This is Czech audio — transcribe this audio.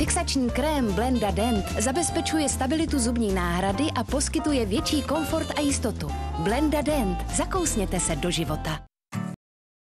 Fixační krém Blenda Dent zabezpečuje stabilitu zubní náhrady a poskytuje větší komfort a jistotu. Blenda Dent. Zakousněte se do života.